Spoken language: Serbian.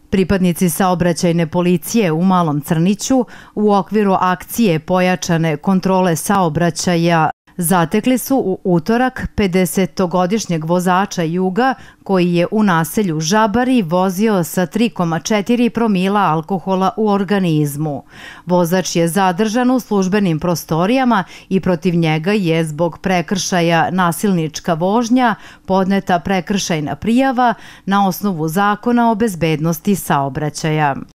Pripadnici saobraćajne policije u Malom Crniću u okviru akcije pojačane kontrole saobraćaja zatekli su u utorak 50-godišnjeg vozača Juga koji je u naselju Žabari vozio sa 3,4 promila alkohola u organizmu. Vozač je zadržan u službenim prostorijama i protiv njega je zbog prekršaja nasilnička vožnja podneta prekršajna prijava na osnovu Zakona o bezbednosti saobraćaja.